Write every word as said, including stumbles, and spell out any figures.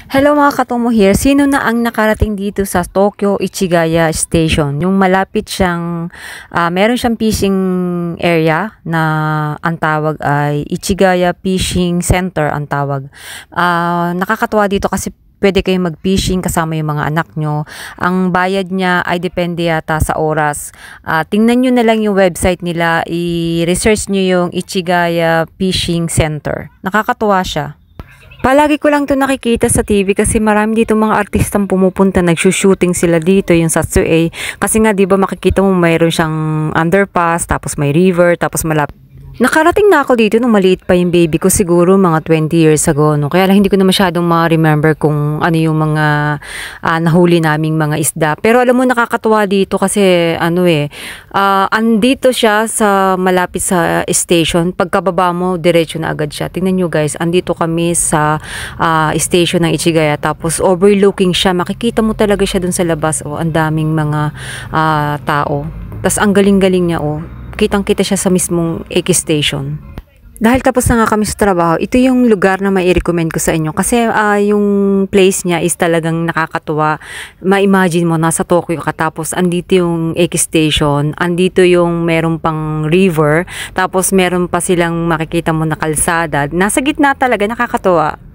Hello mga katomo here. Sino na ang nakarating dito sa Tokyo Ichigaya Station? Yung malapit siyang, ah, meron siyang fishing area na ang tawag ay Ichigaya Fishing Center ang tawag. Ah, nakakatuwa dito kasi pwede kayong mag-fishing kasama yung mga anak nyo. Ang bayad niya ay depende yata sa oras. Ah, tingnan nyo na lang yung website nila. I-research nyo yung Ichigaya Fishing Center. Nakakatuwa siya. Palagi ko lang 'to nakikita sa T V kasi marami dito mga artistang pumupunta, nagshooting sila dito, yung Satsue. Kasi nga 'di ba makikita mo mayroon siyang underpass, tapos may river, tapos malapit. Nakarating na ako dito nung maliit pa yung baby ko, siguro mga twenty years ago, no? Kaya lang hindi ko na masyadong ma-remember kung ano yung mga ah, nahuli naming mga isda. Pero alam mo, nakakatuwa dito kasi ano eh, ah, andito siya sa malapit sa station. Pagkababa mo, diretso na agad siya. Tingnan nyo guys, andito kami sa ah, station ng Ichigaya. Tapos overlooking siya. Makikita mo talaga siya dun sa labas. Oh, ang daming mga ah, tao. Tapos ang galing-galing niya, oh. Kitang-kita siya sa mismong Eki Station. Dahil tapos na nga kami sa trabaho, ito yung lugar na mai recommend ko sa inyo. Kasi uh, yung place niya is talagang nakakatuwa. Ma-imagine mo, nasa Tokyo ka, tapos andito yung Eki Station, andito yung meron pang river, tapos meron pa silang makikita mo na kalsada. Nasa gitna talaga, nakakatuwa.